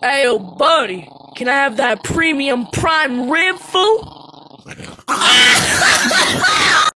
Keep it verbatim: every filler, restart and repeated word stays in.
Ayo, buddy, can I have that premium prime rib, fool?